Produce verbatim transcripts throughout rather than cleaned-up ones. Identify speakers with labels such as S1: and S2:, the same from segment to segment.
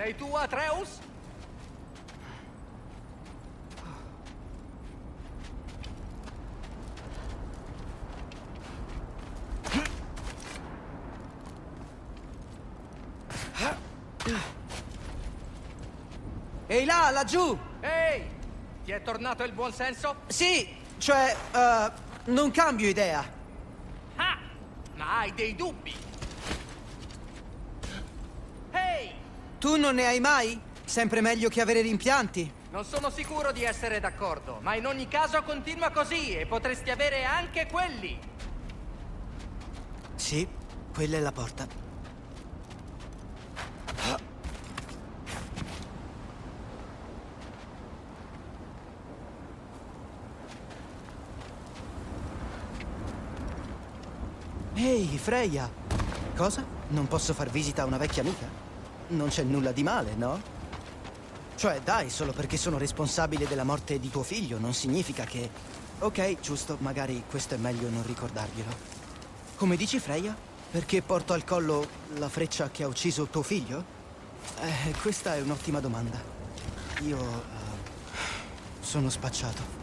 S1: Sei tu, Atreus?
S2: Ehi là, laggiù!
S1: Ehi! Ti è tornato il buon senso?
S2: Sì, cioè, uh, non cambio idea.
S1: Ah! Ma hai dei dubbi! Ehi!
S2: Tu non ne hai mai? Sempre meglio che avere rimpianti.
S1: Non sono sicuro di essere d'accordo, ma in ogni caso continua così e potresti avere anche quelli!
S2: Sì, quella è la porta. Ehi, Freya! Cosa? Non posso far visita a una vecchia amica? Non c'è nulla di male, no? Cioè, dai, solo perché sono responsabile della morte di tuo figlio non significa che... Ok, giusto, magari questo è meglio non ricordarglielo. Come dici, Freya? Perché porto al collo la freccia che ha ucciso tuo figlio? Eh, questa è un'ottima domanda. Io... Uh, sono spacciato.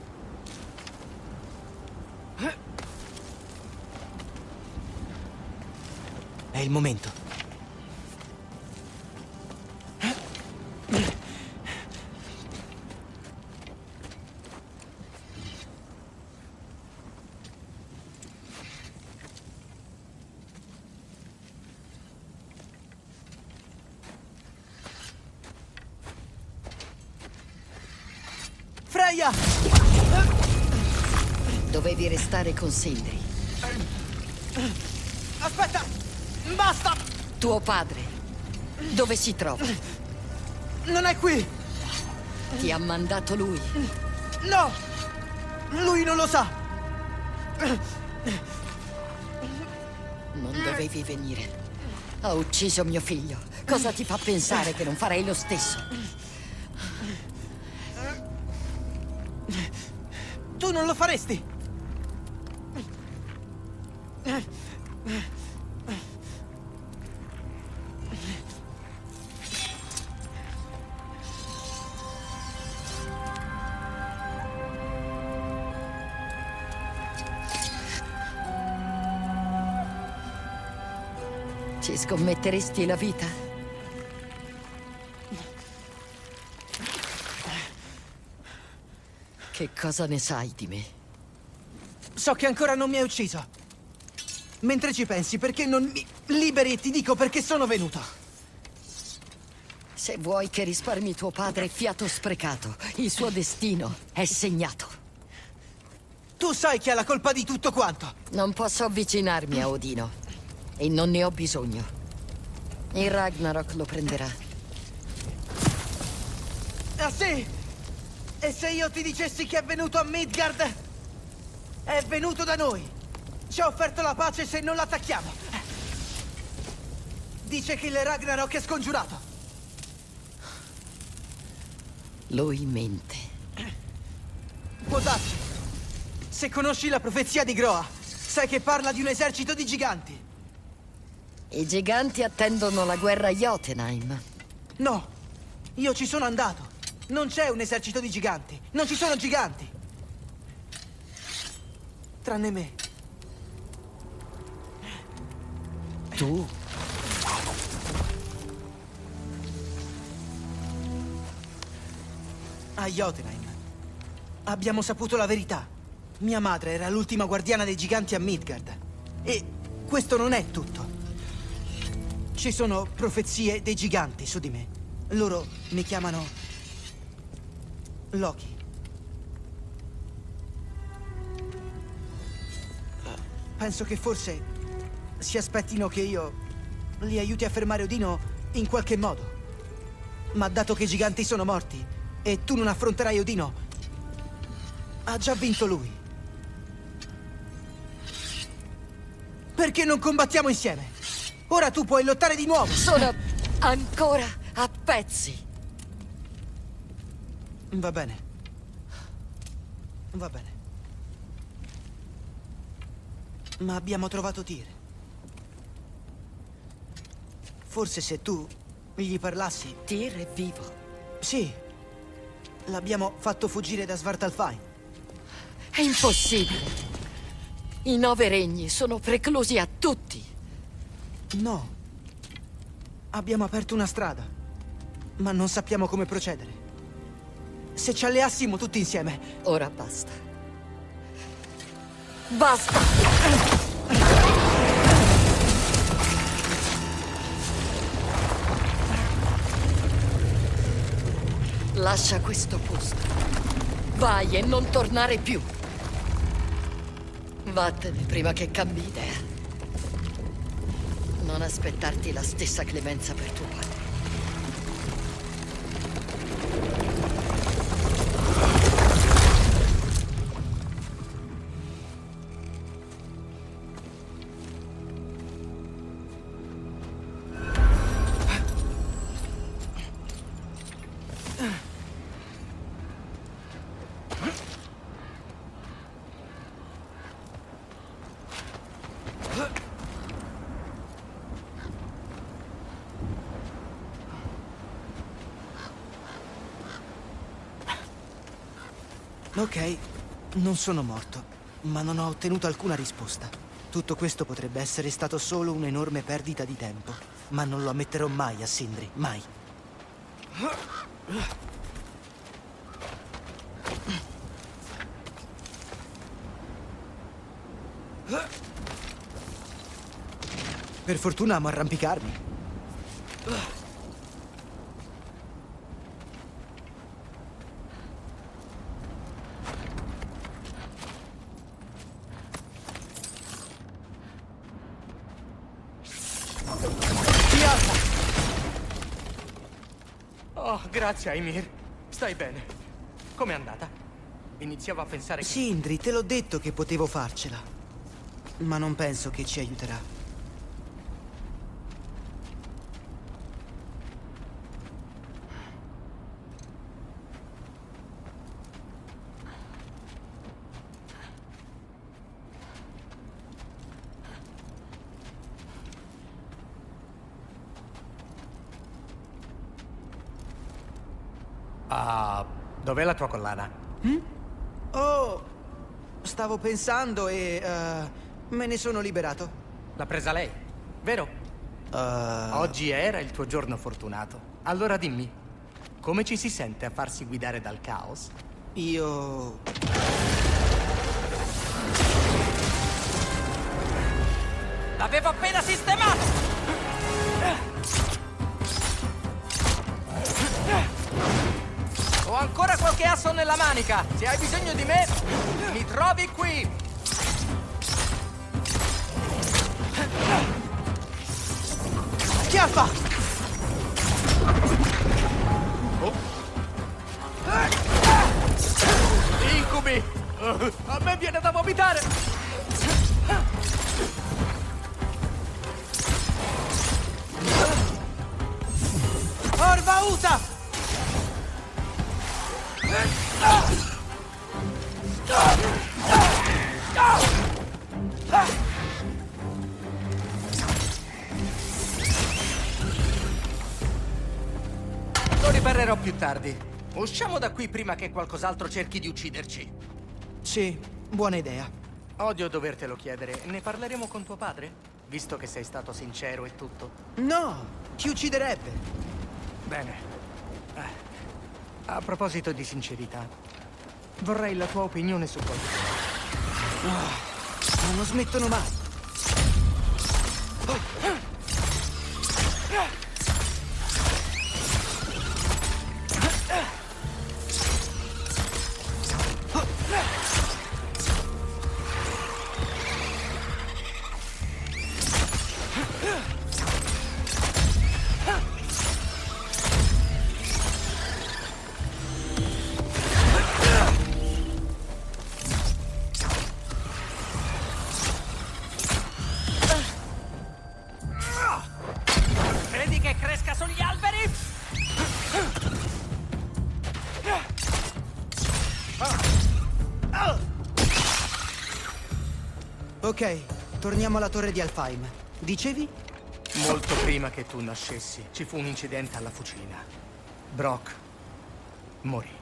S2: È il momento. Freya!
S3: Dovevi restare con Sindri.
S2: Aspetta! Basta!
S3: Tuo padre, dove si trova?
S2: Non è qui!
S3: Ti ha mandato lui.
S2: No! Lui non lo sa!
S3: Non dovevi venire. Ha ucciso mio figlio. Cosa ti fa pensare che non farei lo stesso?
S2: Tu non lo faresti!
S3: Ci scommetteresti la vita? Che cosa ne sai di me?
S2: So che ancora non mi hai ucciso. Mentre ci pensi, perché non mi liberi e ti dico perché sono venuto.
S3: Se vuoi che risparmi tuo padre, fiato sprecato. Il suo destino è segnato.
S2: Tu sai che ha la colpa di tutto quanto.
S3: Non posso avvicinarmi a Odino. E non ne ho bisogno. Il Ragnarok lo prenderà.
S2: Ah sì? E se io ti dicessi che è venuto a Midgard? È venuto da noi. Ci ha offerto la pace se non l'attacchiamo. Dice che il Ragnarok è scongiurato.
S3: Lui mente.
S2: Può darsi. Se conosci la profezia di Groa, sai che parla di un esercito di giganti.
S3: I giganti attendono la guerra a Jotunheim.
S2: No, io ci sono andato. Non c'è un esercito di giganti. Non ci sono giganti. Tranne me.
S3: Tu?
S2: A Jotunheim. Abbiamo saputo la verità. Mia madre era l'ultima guardiana dei giganti a Midgard. E questo non è tutto. Ci sono profezie dei giganti su di me. Loro mi chiamano Loki. Penso che forse si aspettino che io li aiuti a fermare Odino in qualche modo. Ma dato che i giganti sono morti e tu non affronterai Odino, ha già vinto lui. Perché non combattiamo insieme? Ora tu puoi lottare di nuovo!
S3: Sono ancora a pezzi!
S2: Va bene. Va bene. Ma abbiamo trovato Tyr. Forse se tu gli parlassi...
S3: Tyr è vivo.
S2: Sì. L'abbiamo fatto fuggire da Svartalfheim.
S3: È impossibile. I nove regni sono preclusi a tutti.
S2: No. Abbiamo aperto una strada, ma non sappiamo come procedere. Se ci alleassimo tutti insieme...
S3: Ora basta. Basta! Lascia questo posto. Vai e non tornare più. Vattene prima che cambi idea. Non aspettarti la stessa clemenza per tuo padre.
S2: Ok, non sono morto, ma non ho ottenuto alcuna risposta. Tutto questo potrebbe essere stato solo un'enorme perdita di tempo, ma non lo ammetterò mai a Sindri, mai. Per fortuna amo arrampicarmi.
S1: Oh, grazie, Ymir. Stai bene. Com'è andata? Iniziavo a pensare che...
S2: Sindri, te l'ho detto che potevo farcela. Ma non penso che ci aiuterà.
S1: Ah, dov'è la tua collana?
S2: Mm? Oh, stavo pensando e uh, me ne sono liberato.
S1: L'ha presa lei, vero?
S2: Uh...
S1: Oggi era il tuo giorno fortunato. Allora dimmi, come ci si sente a farsi guidare dal caos?
S2: Io...
S1: L'avevo appena sistemato! Ho ancora qualche asso nella manica. Se hai bisogno di me, mi trovi qui.
S2: Schiaffa!
S1: Oh. Incubi! A me viene da vomitare!
S2: Orvauta!
S1: Lo riparerò più tardi. Usciamo da qui prima che qualcos'altro cerchi di ucciderci.
S2: Sì, buona idea.
S1: Odio dovertelo chiedere. Ne parleremo con tuo padre? Visto che sei stato sincero e tutto.
S2: No, ti ucciderebbe.
S1: Bene. Eh. A proposito di sincerità, vorrei la tua opinione su qualcosa.
S2: Oh, ma non smettono mai. Oh. Ok, torniamo alla torre di Alfheim. Dicevi?
S1: Molto prima che tu nascessi, ci fu un incidente alla fucina. Brock morì.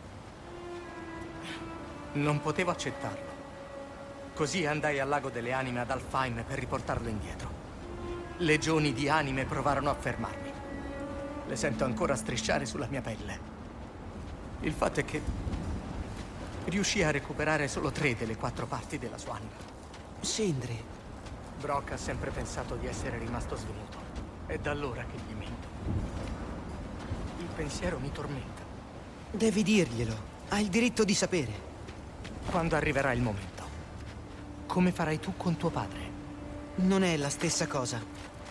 S1: Non potevo accettarlo. Così andai al lago delle anime ad Alfheim per riportarlo indietro. Legioni di anime provarono a fermarmi. Le sento ancora strisciare sulla mia pelle. Il fatto è che riuscii a recuperare solo tre delle quattro parti della sua anima.
S2: Sindri.
S1: Brock ha sempre pensato di essere rimasto svenuto. È da allora che gli mento. Il pensiero mi tormenta.
S2: Devi dirglielo. Hai il diritto di sapere.
S1: Quando arriverà il momento. Come farai tu con tuo padre?
S2: Non è la stessa cosa.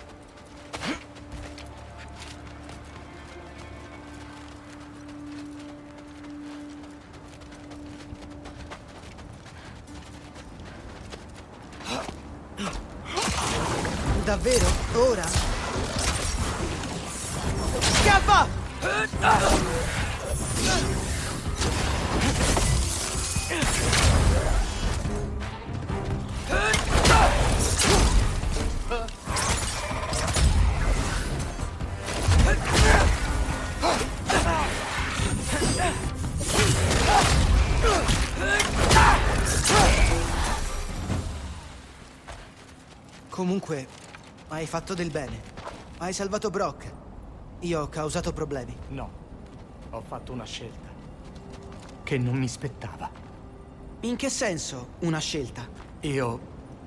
S2: Davvero? Ora? Scappa! Comunque, hai fatto del bene. Hai salvato Brock. Io ho causato problemi.
S1: No, ho fatto una scelta che non mi spettava.
S2: In che senso una scelta?
S1: Io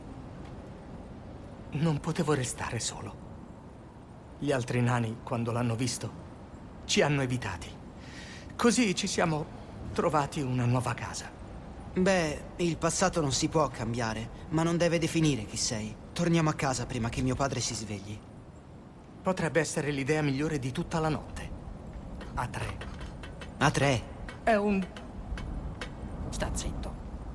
S1: non potevo restare solo. Gli altri nani, quando l'hanno visto, ci hanno evitati. Così ci siamo trovati una nuova casa.
S2: Beh, il passato non si può cambiare, ma non deve definire chi sei. Torniamo a casa prima che mio padre si svegli.
S1: Potrebbe essere l'idea migliore di tutta la notte. A tre.
S2: A tre?
S1: È un... Sta zitto.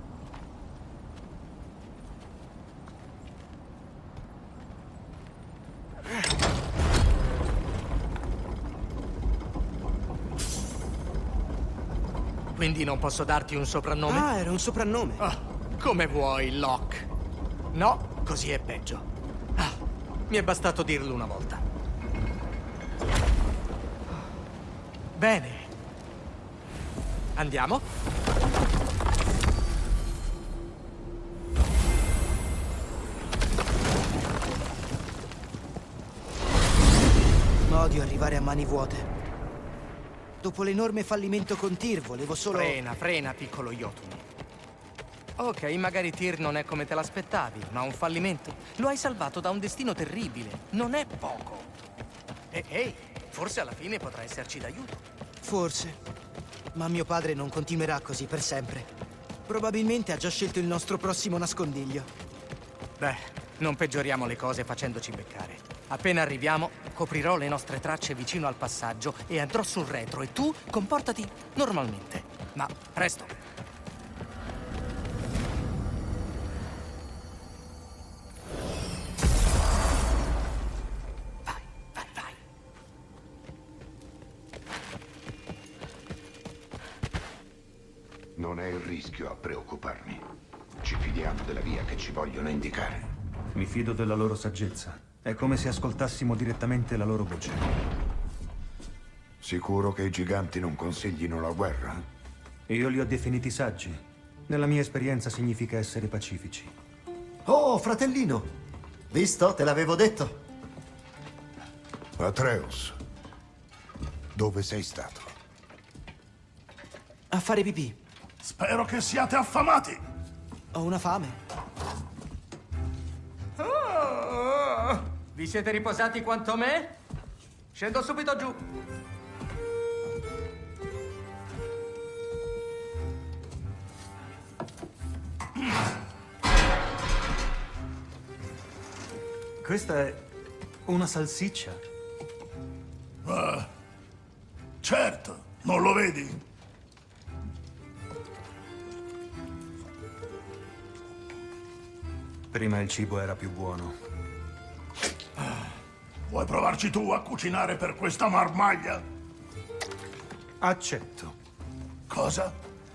S1: Quindi non posso darti un soprannome?
S2: Ah, era un soprannome.
S1: Oh, come vuoi, Locke. No, così è peggio. Ah, mi è bastato dirlo una volta. Bene. Andiamo?
S2: Odio arrivare a mani vuote. Dopo l'enorme fallimento con Tyr, volevo solo...
S1: Frena, frena, piccolo Jotun. Ok, magari Tyr non è come te l'aspettavi, ma un fallimento lo hai salvato da un destino terribile. Non è poco. E ehi, forse alla fine potrà esserci d'aiuto.
S2: Forse. Ma mio padre non continuerà così per sempre. Probabilmente ha già scelto il nostro prossimo nascondiglio.
S1: Beh, non peggioriamo le cose facendoci beccare. Appena arriviamo, coprirò le nostre tracce vicino al passaggio e andrò sul retro e tu comportati normalmente. Ma presto. Vai, vai, vai.
S4: Non è il rischio a preoccuparmi. Ci fidiamo della via che ci vogliono indicare.
S5: Mi fido della loro saggezza. È come se ascoltassimo direttamente la loro voce.
S4: Sicuro che i giganti non consiglino la guerra?
S5: Io li ho definiti saggi. Nella mia esperienza significa essere pacifici.
S6: Oh, fratellino! Visto? Te l'avevo detto.
S4: Atreus, dove sei stato?
S2: A fare pipì.
S7: Spero che siate affamati.
S2: Ho una fame.
S1: Oh, vi siete riposati quanto me? Scendo subito giù.
S5: Questa è una salsiccia.
S7: Uh, certo, non lo vedi?
S5: Prima il cibo era più buono.
S7: Vuoi provarci tu a cucinare per questa marmaglia?
S5: Accetto.
S7: Cosa?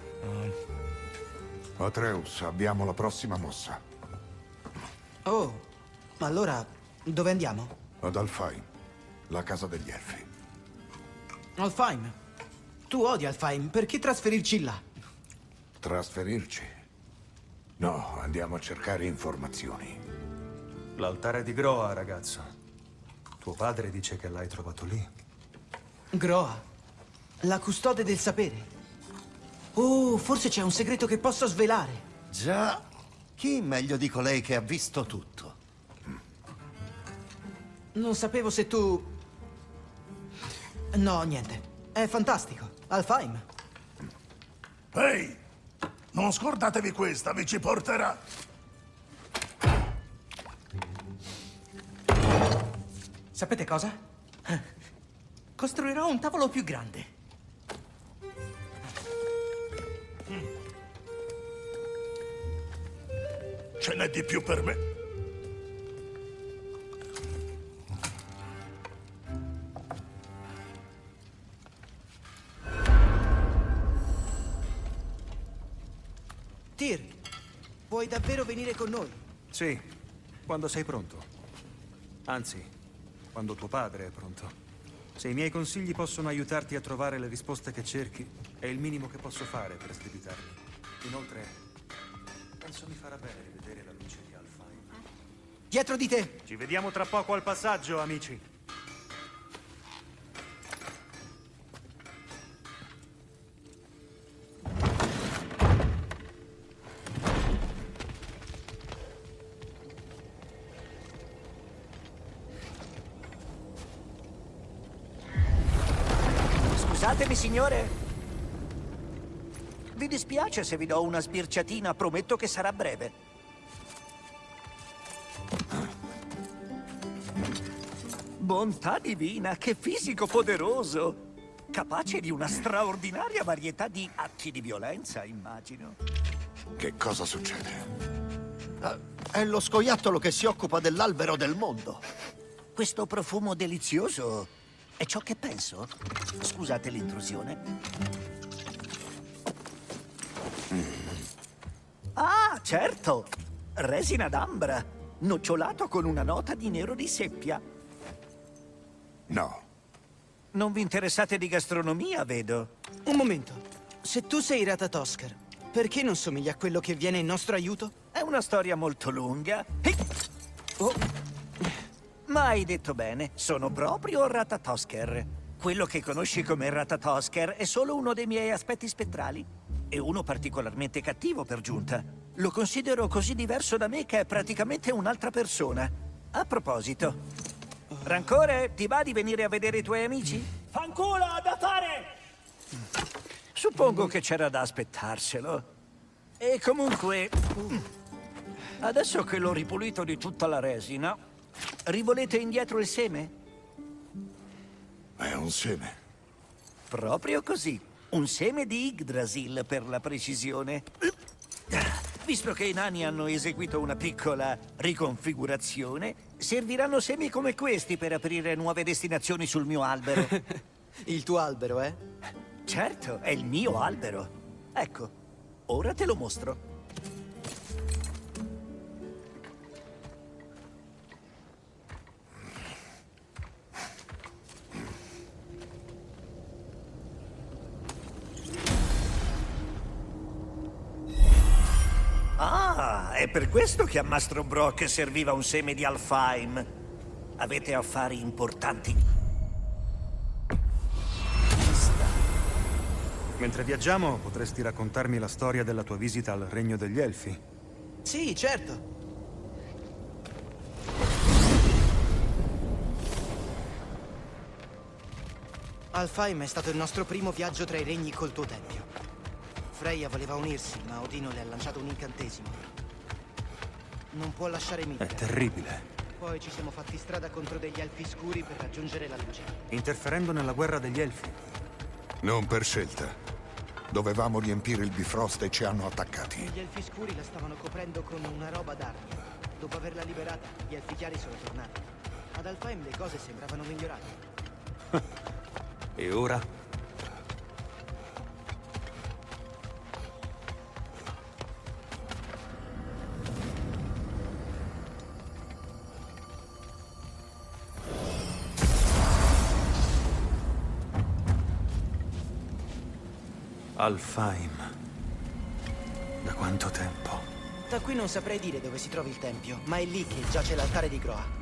S4: Atreus, abbiamo la prossima mossa.
S2: Oh, allora dove andiamo?
S7: Ad Alfheim, la casa degli Elfi.
S2: Alfheim. Tu odi Alfheim, perché trasferirci là?
S7: Trasferirci? No, andiamo a cercare informazioni.
S5: L'altare di Groa, ragazzo. Tuo padre dice che l'hai trovato lì.
S2: Groa, la custode del sapere. Oh, forse c'è un segreto che posso svelare.
S6: Già, chi meglio di colei che ha visto tutto?
S2: Non sapevo se tu... No, niente. È fantastico. Alfheim.
S7: Ehi! Non scordatevi questa, vi ci porterà.
S1: Sapete cosa? Costruirò un tavolo più grande.
S7: Ce n'è di più per me.
S2: Tyr, vuoi davvero venire con noi?
S5: Sì, quando sei pronto. Anzi, quando tuo padre è pronto. Se i miei consigli possono aiutarti a trovare le risposte che cerchi, è il minimo che posso fare per sdebitarmi. Inoltre, penso mi farà bene rivedere la luce di Alfheim.
S2: Dietro di te!
S5: Ci vediamo tra poco al passaggio, amici.
S8: Scusatemi, signore. Vi dispiace se vi do una sbirciatina? Prometto che sarà breve. Bontà divina, che fisico poderoso! Capace di una straordinaria varietà di atti di violenza, immagino.
S7: Che cosa succede?
S6: Ah, è lo scoiattolo che si occupa dell'albero del mondo.
S8: Questo profumo delizioso è ciò che penso? Scusate l'intrusione. Ah, certo! Resina d'ambra, nocciolato con una nota di nero di seppia.
S7: No.
S8: Non vi interessate di gastronomia, vedo.
S2: Un momento. Se tu sei Ratatoskr, perché non somigli a quello che viene in nostro aiuto?
S8: È una storia molto lunga. Ehi! Oh. Ma hai detto bene, sono proprio Ratatoskr. Quello che conosci come Ratatoskr è solo uno dei miei aspetti spettrali. E uno particolarmente cattivo per giunta. Lo considero così diverso da me che è praticamente un'altra persona. A proposito, Rancore, ti va di venire a vedere i tuoi amici?
S9: Fanculo, da fare!
S8: Suppongo che c'era da aspettarselo. E comunque, adesso che l'ho ripulito di tutta la resina, rivolete indietro il seme?
S7: È un seme.
S8: Proprio così. Un seme di Yggdrasil, per la precisione. Visto che i nani hanno eseguito una piccola riconfigurazione, serviranno semi come questi per aprire nuove destinazioni sul mio albero.
S2: Il tuo albero, eh?
S8: Certo, è il mio albero. Ecco, ora te lo mostro. Ah, è per questo che a Mastro Brock serviva un seme di Alfheim. Avete affari importanti.
S5: Mentre viaggiamo, potresti raccontarmi la storia della tua visita al Regno degli Elfi?
S2: Sì, certo. Alfheim è stato il nostro primo viaggio tra i regni col tuo tempio. Freya voleva unirsi, ma Odino le ha lanciato un incantesimo. Non può lasciare Midgard.
S5: È terribile.
S2: Poi ci siamo fatti strada contro degli elfi scuri per raggiungere la luce.
S5: Interferendo nella guerra degli Elfi.
S7: Non per scelta. Dovevamo riempire il Bifrost e ci hanno attaccati.
S2: Gli elfi scuri la stavano coprendo con una roba d'armi. Dopo averla liberata, gli elfi chiari sono tornati. Ad Alfheim le cose sembravano migliorate.
S5: E ora? Alfheim. Da quanto tempo?
S2: Da qui non saprei dire dove si trovi il tempio, ma è lì che giace l'altare di Groa.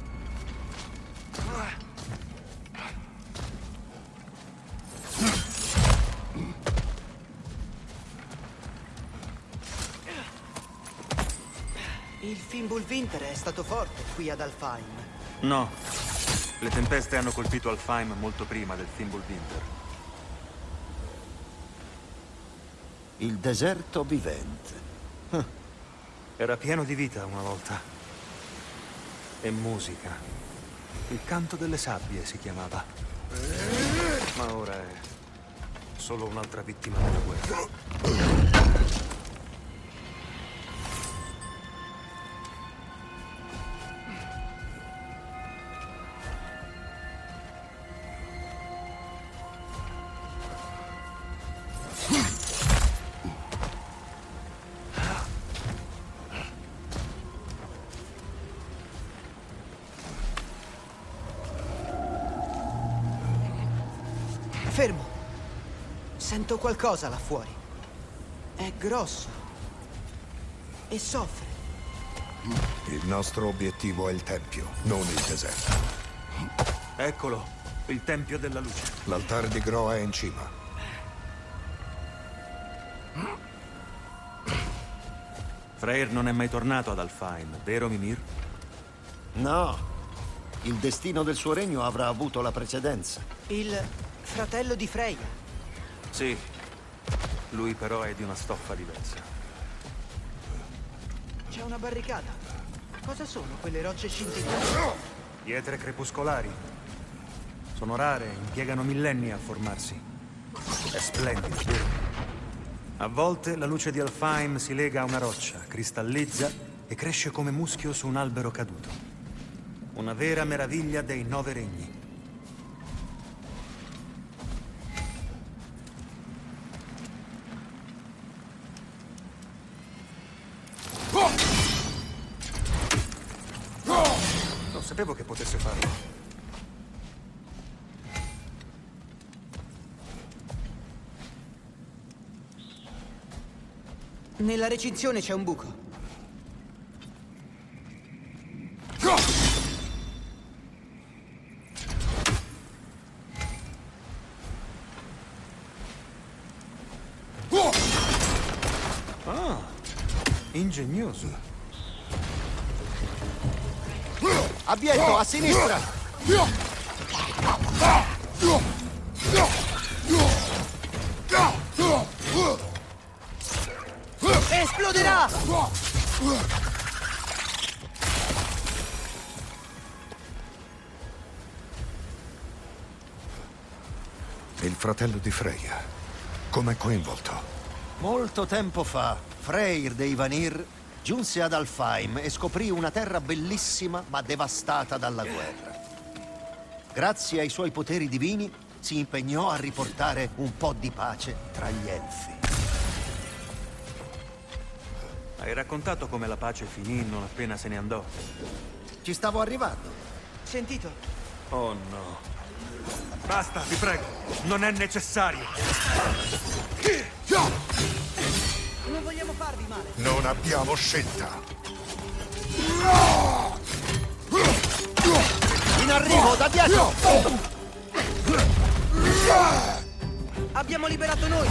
S2: Il Fimbulwinter è stato forte qui ad Alfheim.
S5: No. Le tempeste hanno colpito Alfheim molto prima del Fimbulwinter.
S6: Il deserto vivente.
S5: Era pieno di vita una volta. E musica. Il canto delle sabbie si chiamava. Ma ora è solo un'altra vittima della guerra.
S2: Fermo! Sento qualcosa là fuori. È grosso. E soffre.
S7: Il nostro obiettivo è il tempio, non il deserto.
S5: Eccolo, il Tempio della Luce.
S7: L'altare di Groa è in cima.
S5: Freyr non è mai tornato ad Alfheim, vero Mimir?
S6: No. Il destino del suo regno avrà avuto la precedenza.
S2: Il fratello di Freya.
S5: Sì. Lui però è di una stoffa diversa.
S2: C'è una barricata. Cosa sono quelle rocce scintillanti?
S5: Pietre crepuscolari. Sono rare, impiegano millenni a formarsi. È splendido, vero? A volte la luce di Alfheim si lega a una roccia, cristallizza e cresce come muschio su un albero caduto. Una vera meraviglia dei nove regni. Non sapevo che potesse farlo.
S2: Nella recinzione c'è un buco.
S5: Ah, ingegnoso.
S6: Abbietto, a sinistra!
S2: Esploderà!
S7: Il fratello di Freya. Com'è coinvolto?
S6: Molto tempo fa, Freyr dei Vanir giunse ad Alfheim e scoprì una terra bellissima ma devastata dalla guerra. Grazie ai suoi poteri divini, si impegnò a riportare un po' di pace tra gli elfi.
S5: Hai raccontato come la pace finì non appena se ne andò.
S6: Ci stavo arrivando.
S2: Sentito?
S5: Oh no. Basta, vi prego. Non è necessario.
S2: Non vogliamo farvi male.
S7: Non abbiamo scelta.
S6: In arrivo, da dietro!
S2: Abbiamo liberato noi.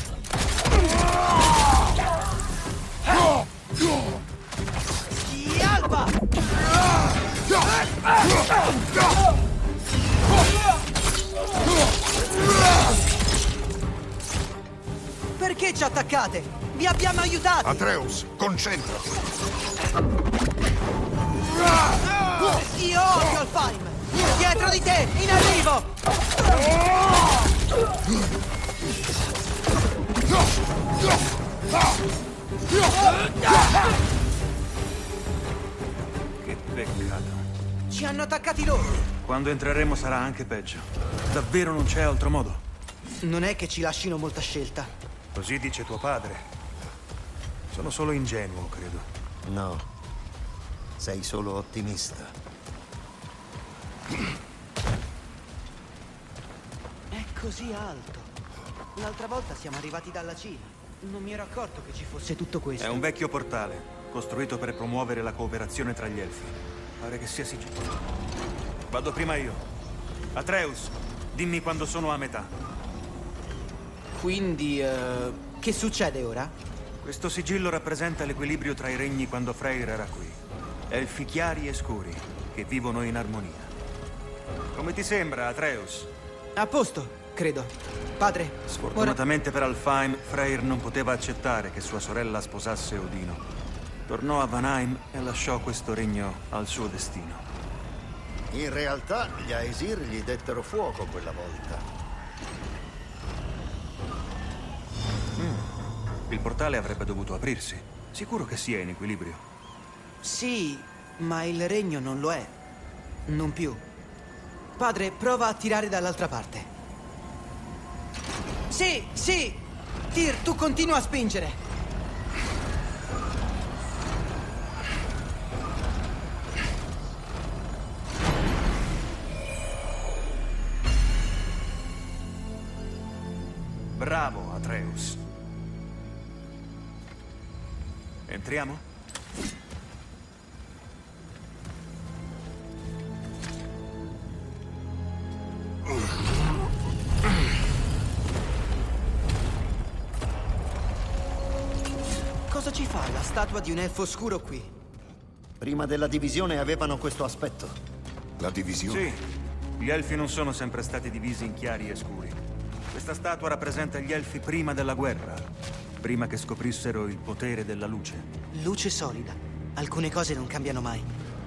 S2: Alba! Perché ci attaccate? Vi abbiamo aiutati!
S7: Atreus, concentrati!
S2: Io odio Alfheim! Dietro di te, in arrivo!
S5: Che peccato.
S2: Ci hanno attaccati loro!
S5: Quando entreremo sarà anche peggio. Davvero non c'è altro modo?
S2: Non è che ci lascino molta scelta.
S5: Così dice tuo padre. Sono solo ingenuo, credo.
S6: No, sei solo ottimista.
S2: È così alto. L'altra volta siamo arrivati dalla Cina. Non mi ero accorto che ci fosse tutto questo.
S5: È un vecchio portale, costruito per promuovere la cooperazione tra gli elfi. Pare che sia sigillo. Vado prima io. Atreus, dimmi quando sono a metà.
S2: Quindi, uh, che succede ora?
S5: Questo sigillo rappresenta l'equilibrio tra i regni quando Freyr era qui. Elfi chiari e scuri, che vivono in armonia. Come ti sembra, Atreus?
S2: A posto, credo. Padre,
S5: Sfortunatamente ora... per Alfheim, Freyr non poteva accettare che sua sorella sposasse Odino. Tornò a Vanheim e lasciò questo regno al suo destino.
S6: In realtà, gli Aesir gli dettero fuoco quella volta.
S5: Mm. Il portale avrebbe dovuto aprirsi. Sicuro che sia in equilibrio.
S2: Sì, ma il regno non lo è. Non più. Padre, prova a tirare dall'altra parte. Sì, sì! Tyr, tu continua a spingere!
S5: Bravo, Atreus. Entriamo?
S2: Cosa ci fa la statua di un elfo scuro qui?
S6: Prima della divisione avevano questo aspetto.
S7: La divisione?
S5: Sì. Gli elfi non sono sempre stati divisi in chiari e scuri. Questa statua rappresenta gli elfi prima della guerra, prima che scoprissero il potere della luce.
S2: Luce solida. Alcune cose non cambiano mai.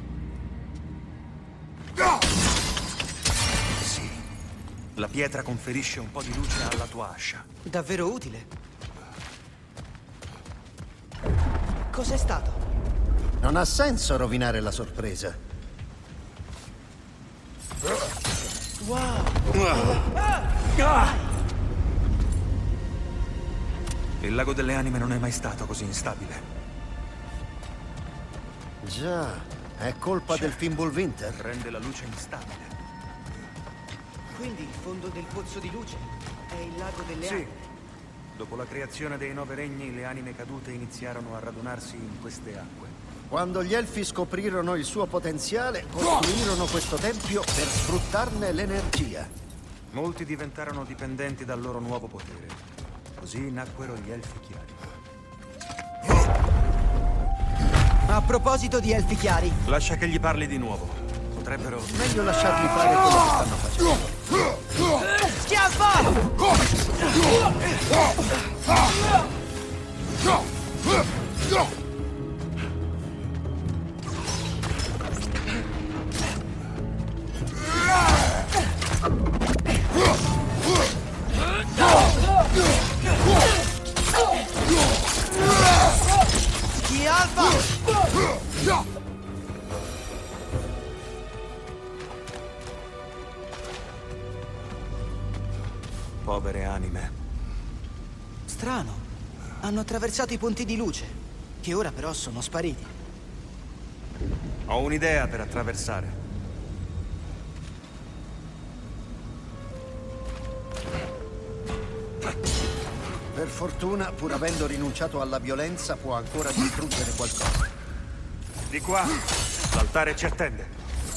S5: Sì. La pietra conferisce un po' di luce alla tua ascia.
S2: Davvero utile. Cos'è stato?
S6: Non ha senso rovinare la sorpresa.
S2: Wow!
S5: Il lago delle anime non è mai stato così instabile.
S6: Già, è colpa del Fimbulwinter.
S5: Rende la luce instabile.
S2: Quindi il fondo del pozzo di luce è il lago delle
S5: Sì.
S2: anime.
S5: Dopo la creazione dei nove regni, le anime cadute iniziarono a radunarsi in queste acque.
S6: Quando gli elfi scoprirono il suo potenziale, costruirono questo tempio per sfruttarne l'energia.
S5: Molti diventarono dipendenti dal loro nuovo potere. Così nacquero gli elfi chiari.
S2: A proposito di elfi chiari...
S5: Lascia che gli parli di nuovo. Potrebbero...
S6: Meglio lasciarli fare quello che stanno facendo.
S2: Schiaffa! Schiaffa!
S5: Povere anime.
S2: Strano. Hanno attraversato i ponti di luce, che ora però sono spariti.
S5: Ho un'idea per attraversare.
S6: Per fortuna, pur avendo rinunciato alla violenza, può ancora distruggere qualcosa.
S5: Di qua! L'altare ci attende.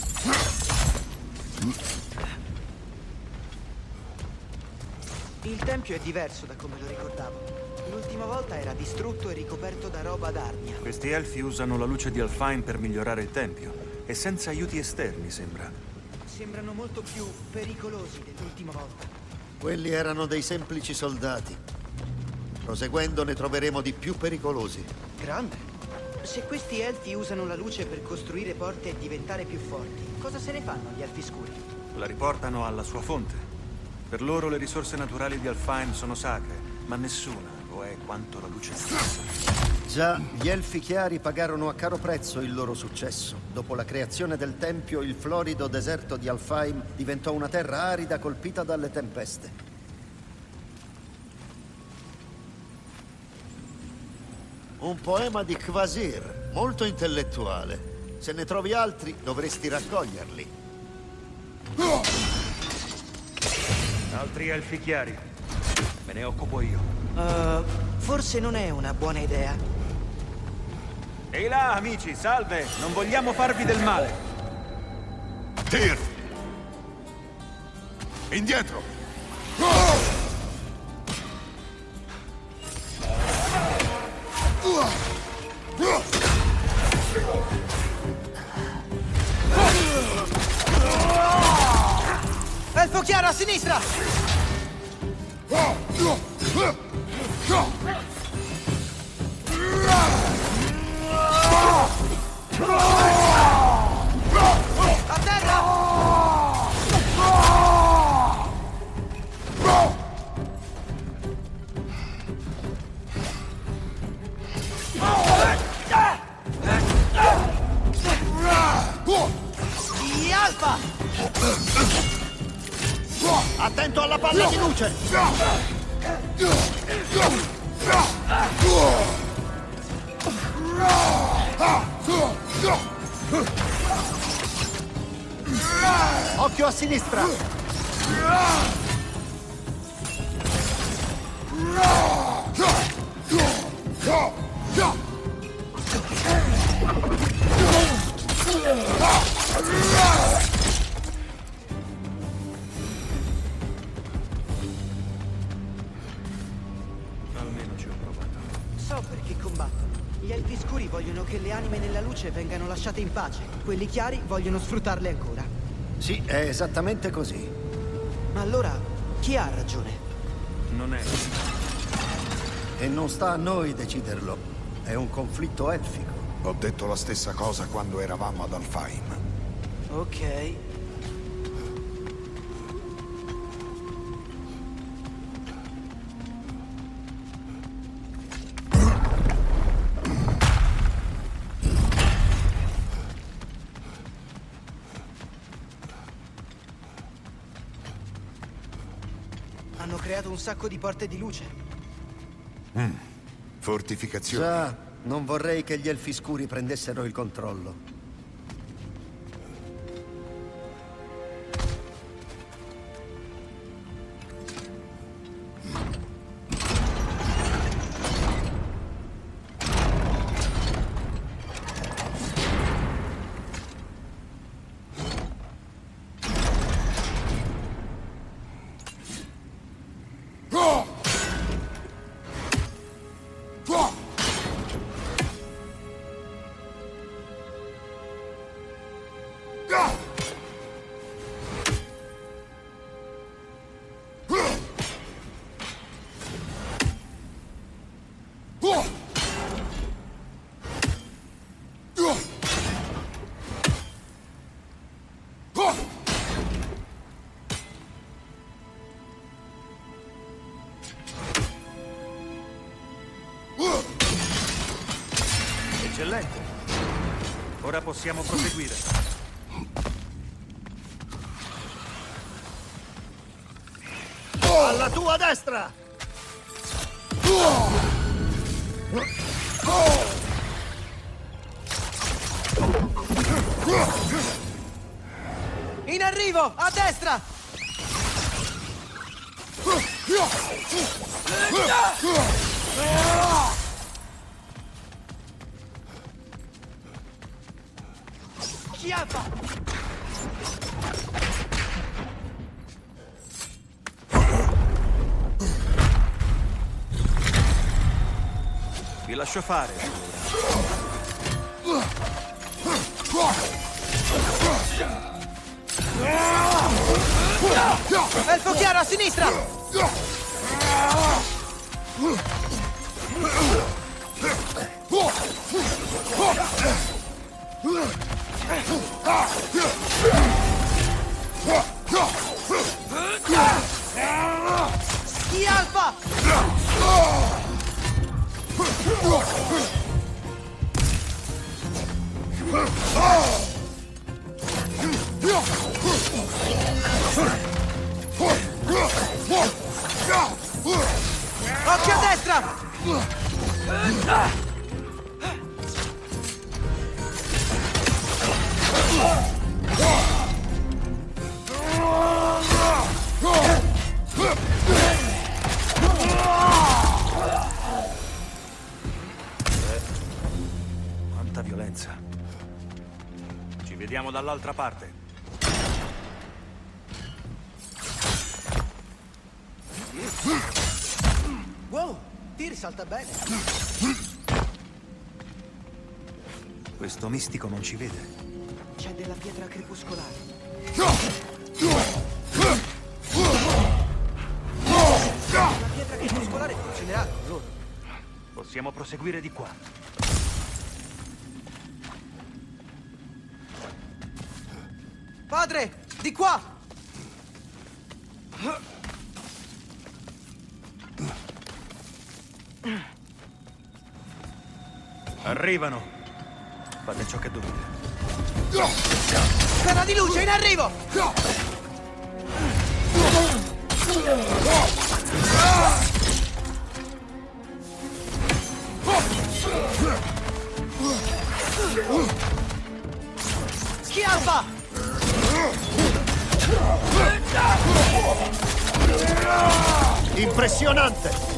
S2: Il tempio è diverso da come lo ricordavo. L'ultima volta era distrutto e ricoperto da roba d'arnia.
S5: Questi elfi usano la luce di Alfheim per migliorare il tempio. E senza aiuti esterni, sembra.
S2: Sembrano molto più pericolosi dell'ultima volta.
S6: Quelli erano dei semplici soldati. Proseguendo ne troveremo di più pericolosi.
S2: Grande. Se questi elfi usano la luce per costruire porte e diventare più forti, cosa se ne fanno gli elfi scuri?
S5: La riportano alla sua fonte. Per loro le risorse naturali di Alfheim sono sacre, ma nessuna lo è quanto la luce stessa.
S6: Già, gli elfi chiari pagarono a caro prezzo il loro successo. Dopo la creazione del tempio, il florido deserto di Alfheim diventò una terra arida colpita dalle tempeste. Un poema di Kvasir, molto intellettuale. Se ne trovi altri, dovresti raccoglierli.
S5: Altri elfi chiari. Me ne occupo io.
S2: Uh, forse non è una buona idea.
S5: Ehi là, amici, salve! Non vogliamo farvi del male.
S7: Tyr! Indietro!
S2: Elfo chiaro a sinistra! A terra! Di Alfa!
S6: Attento alla palla di luce! Occhio a sinistra!
S5: Almeno ci ho provato.
S2: So perché combattono. Gli elfi scuri vogliono che le anime nella luce vengano lasciate in pace. Quelli chiari vogliono sfruttarle ancora.
S6: Sì, è esattamente così.
S2: Ma allora, chi ha ragione?
S5: Non è.
S6: E non sta a noi deciderlo. È un conflitto elfico.
S7: Ho detto la stessa cosa quando eravamo ad Alfheim.
S2: Ok. Hanno creato un sacco di porte di luce.
S7: Mm. Fortificazioni.
S6: Già, non vorrei che gli elfi scuri prendessero il controllo.
S5: Eccellente. Ora possiamo proseguire.
S6: Alla tua destra!
S2: In arrivo! A destra! Schiaffa!
S5: Vi lascio fare.
S2: Elfo chiaro a sinistra! Schi Alfa! Occhio a destra!
S5: dall'altra parte.
S2: Wow, Tyr salta bene.
S5: Questo mistico non ci vede.
S2: C'è della pietra crepuscolare. La pietra crepuscolare funzionerà con loro.
S5: Possiamo proseguire di qua.
S2: Padre, di qua!
S5: Arrivano. Fate ciò che dovete.
S2: Sfera di luce in arrivo! Schiaffa!
S6: Impressionante!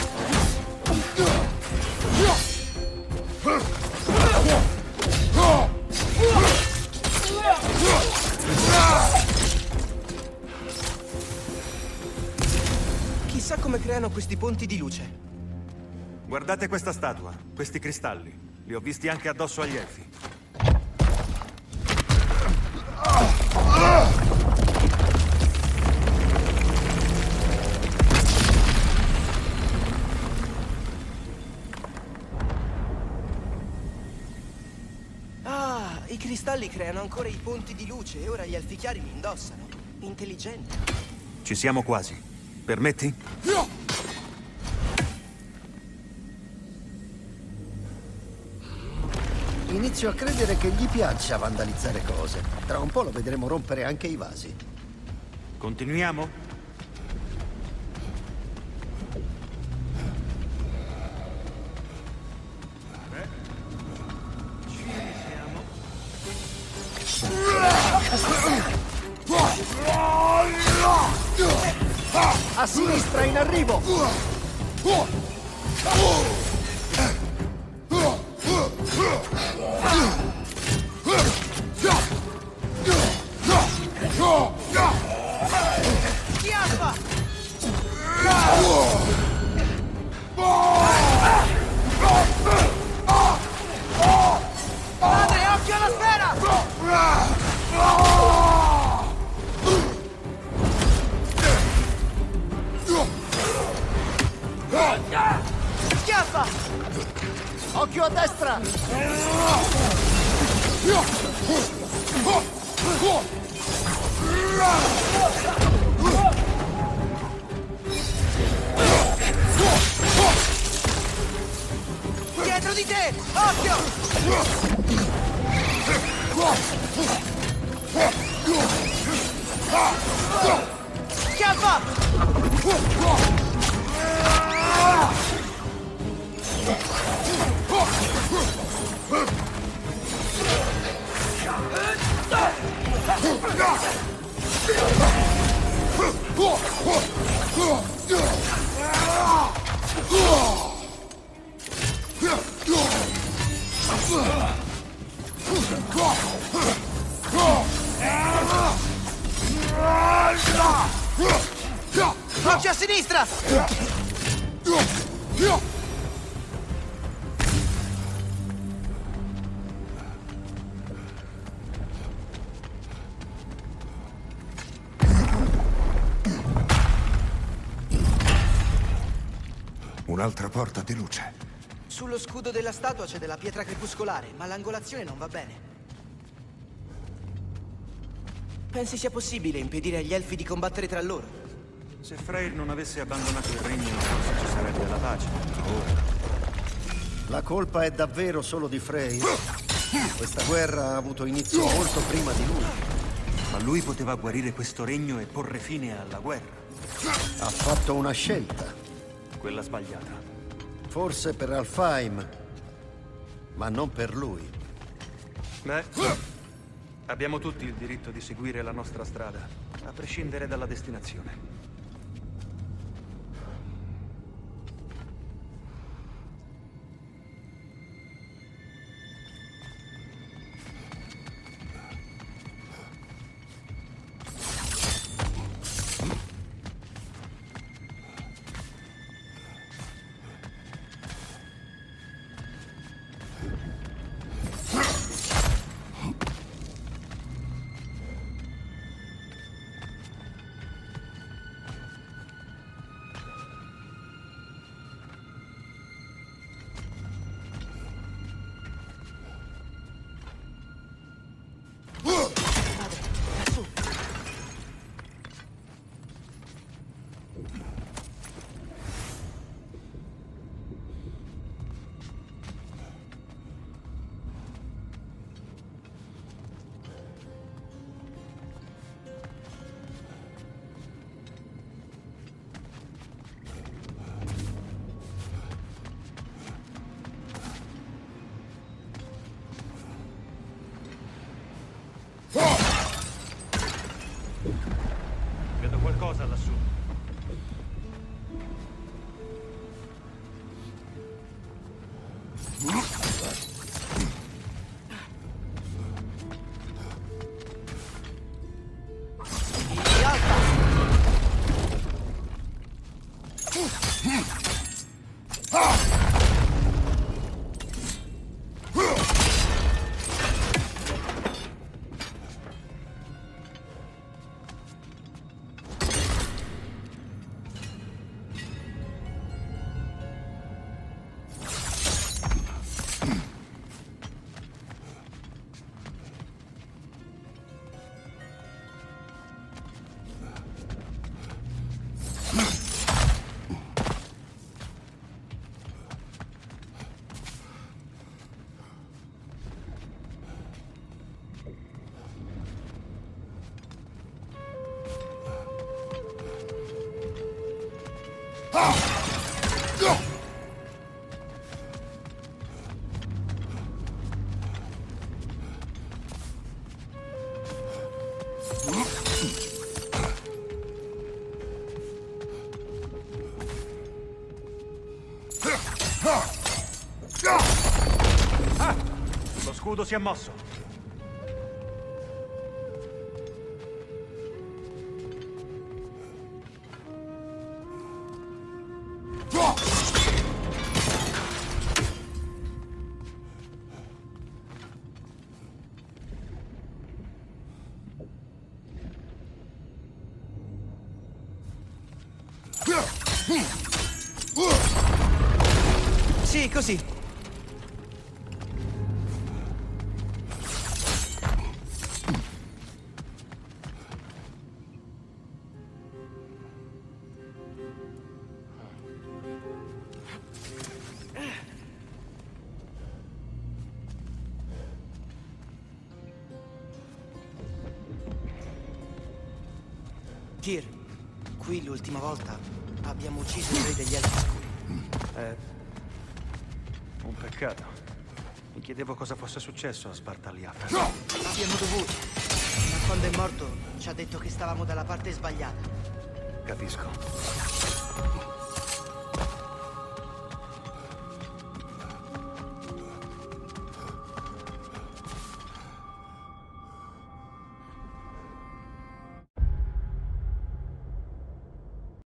S2: Chissà come creano questi ponti di luce.
S5: Guardate questa statua, questi cristalli. Li ho visti anche addosso agli elfi.
S2: Ah, i cristalli creano ancora i ponti di luce e ora gli elfi chiari li indossano. Intelligenti.
S5: Ci siamo quasi. Permetti?
S6: Inizio a credere che gli piaccia vandalizzare cose. Tra un po' lo vedremo rompere anche i vasi.
S5: Continuiamo?
S6: A sinistra, in arrivo!
S2: Schiaffa! Padre, occhio alla sfera! Schiaffa!
S6: Occhio a destra!
S2: Dietro di te! Occhio! Schiaffa! Occhio a sinistra!
S7: Un'altra porta di luce.
S2: Sullo scudo della statua c'è della pietra crepuscolare, ma l'angolazione non va bene. Pensi sia possibile impedire agli elfi di combattere tra loro?
S5: Se Freyr non avesse abbandonato il regno, forse ci sarebbe la pace. Ora.
S6: La colpa è davvero solo di Freyr. Questa guerra ha avuto inizio molto prima di lui.
S5: Ma lui poteva guarire questo regno e porre fine alla guerra.
S6: Ha fatto una scelta.
S5: Quella sbagliata.
S6: Forse per Alfheim, ma non per lui.
S5: Beh, abbiamo tutti il diritto di seguire la nostra strada, a prescindere dalla destinazione. Vedo qualcosa lassù. Ah! Lo scudo si è mosso.
S2: Sì, così. Tyr, qui l'ultima volta abbiamo ucciso il re degli elfi scuri.
S5: Eh... Un peccato. Mi chiedevo cosa fosse successo a Spartagliafa.
S2: Abbiamo dovuto. Ma quando è morto ci ha detto che stavamo dalla parte sbagliata.
S5: Capisco.